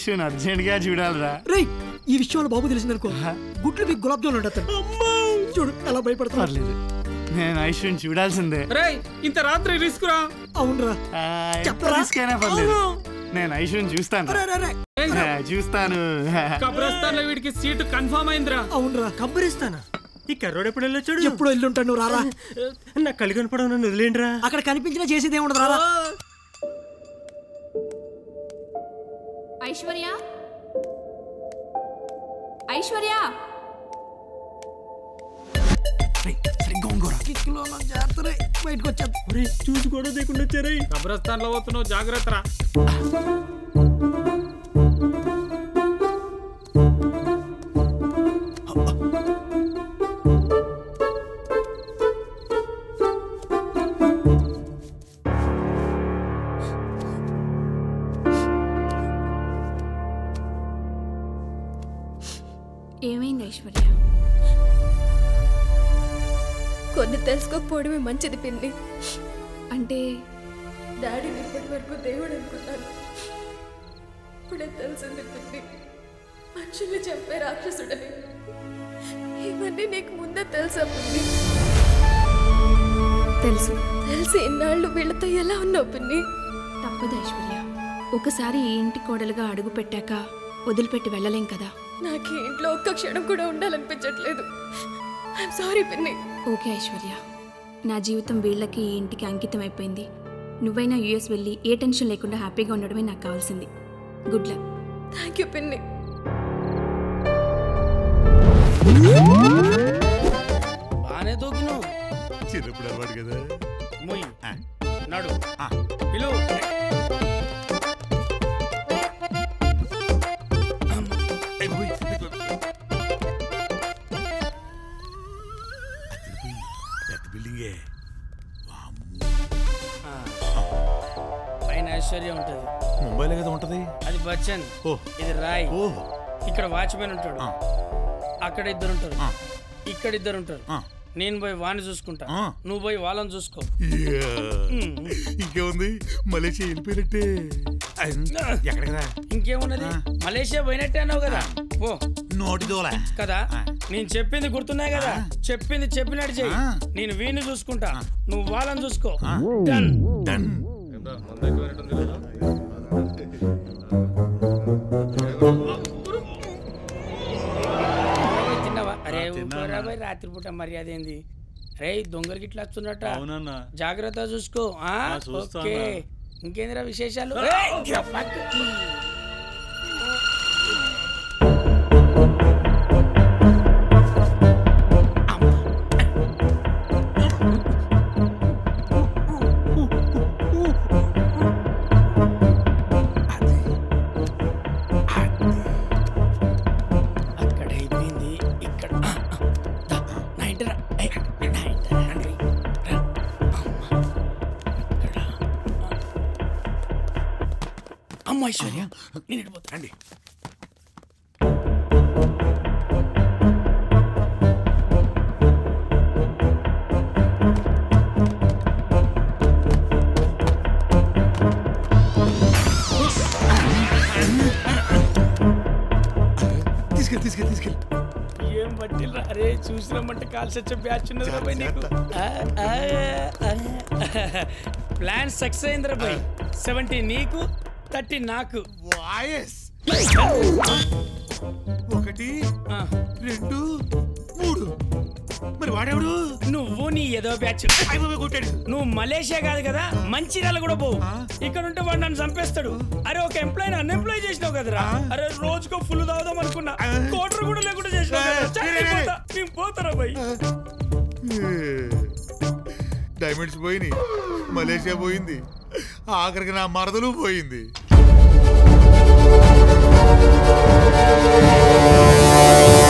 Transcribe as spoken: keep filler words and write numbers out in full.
Aishwarya urgent గా చూడాలరా. రేయ్ ఈ విషయంలో బాబు తెలిసిందనుకో గుడ్లు మీకు గులాబ్ జామున్ ఉండతాను. చూడు ఎలా భయపడతారు. నేను ఐశ్వర్యం చూడాల్సిందే. రేయ్ ఇంత రాత్రి రిస్క్ రా. అవునరా చెప్పరా. నేను ఐశ్వర్యం చూస్తాను చూస్తాను కబ్రస్తాన్ లో వీడికి సీటు కన్ఫర్మ్ అయిందిరా. అవునరా కబ్బరిస్తానా? ఈ కర్రోడు ఎప్పుడు వెళ్ళొచ్చాడు? ఎప్పుడు వెళ్ళి ఉంటాను. నువ్వు రారా. నాకు కళ్ళు కనపడవు, నన్ను వదిలేండిరా. అక్కడ కనిపించినా చేసేది ఏముండదు. రారా. ఐశ్వర్య ఐశ్వర్య బయటకు వచ్చా. చూసి కూడా దేకుండా వచ్చారా. కబ్రస్తాన్ లో పోతున్నావు, జాగ్రత్త రా. ఏమైంది ఐశ్వర్య? కొన్ని తెలుసుకోకపోవడమే మంచిది పిన్ని. అంటే డాడీని ఇప్పటి వరకు దేవుడు అనుకున్నాను, ఇప్పుడే తెలిసింది పిన్ని మనుషుల్ని చెప్పే రాక్షసుడని. ఇవన్నీ నీకు ముందే తెలుసా పిన్ని? తెలుసు. తెలిసి ఇన్నాళ్ళు వీళ్ళతో ఎలా ఉన్నావు పిన్ని? తప్పదు ఐశ్వర్య, ఒకసారి ఈ ఇంటి కోడలుగా అడుగు పెట్టాక వదిలిపెట్టి వెళ్ళలేం కదా. నాకు ఈ ఇంట్లో ఒక్క క్షణం కూడా ఉండాలనిపించట్లేదు. ఐఎమ్ సారీ పిన్ని. ఓకే ఐశ్వర్య, నా జీవితం వీళ్ళకి ఈ ఇంటికి అంకితం అయిపోయింది. నువ్వైనా యూఎస్ వెళ్ళి ఏ టెన్షన్ లేకుండా హ్యాపీగా ఉండడమే నాకు కావాల్సింది. Good luck. థ్యాంక్ యూ పిన్ని. బానే దూకిను. చిన్నప్పుడు అలవాడు కదా. మొయ్ నడు పిలు. పైన ఐశ్వర్య ఉంటది. ముంబైలో కదా ఉంటది. అది బచ్చన్, ఇది రాయ్. ఇక్కడ వాచ్మెన్ ఉంటాడు, అక్కడ ఇద్దరు ఉంటారు, ఇక్కడ ఇద్దరు ఉంటారు. నేను పోయి వాణ్ణి చూసుకుంటా, నువ్వు పోయి వాళ్ళని చూసుకో. ఇంకేముంది, మలేషియా వెళ్ళిపోయినట్టే. ఇంకేమున్నది, మలేషియా పోయినట్టే అన్నావు కదా. ఓ నోటి దోల కదా. నేను చెప్పింది గుర్తున్నాయి కదా. చెప్పింది చెప్పినట్టు చెయ్యి. నేను వీణ్ణి చూసుకుంటా, నువ్వు వాళ్ళని చూసుకో. Done done. తిన్నావా? అరే రాత్రిపూట మర్యాద ఏంది? అరే దొంగలకి ఇట్లా వస్తున్నట్ట, జాగ్రత్త చూసుకో. ఓకే, ఇంకేందిరా విశేషాలు? ఐశ్వర్య నేను వెళ్ళిపోతానండి. తీసుకెళ్ళి తీసుకెళ్ళి తీసుకెళ్ళి ఏం పట్టిల్రా? అరే చూసినామంటే కాల్సి వచ్చే బ్యాచ్ ఉన్నది బాయ్ నీకు. ప్లాన్ సక్సెస్ అయిందిరా బాయ్. సెవెంటీ నీకు, థర్టీ నాకు. వాయస్ ఒకటి రెండు మూడు. మరి వాడేవాడు? నువ్వు నీ ఏదో బ్యాచ్ కొట్టాడు. నువ్వు మలేషియా కాదు కదా, మంచిర్యాల కూడా పోవు. ఇక్కడ ఉంటే వాడు నన్ను చంపేస్తాడు. అరే ఒక ఎంప్లాయ్ అన్ఎంప్లాయ్ చేసినావు కదరా. అరే రోజుకో ఫుల్ తాగుదాం అనుకున్నా, కోటర్ కూడా లేకుండా చేసినావు. పోతారా బాయ్. డైమండ్స్ పోయినాయి, మలేషియా పోయింది, ఆఖరికి నా మరదలు పోయింది. Oh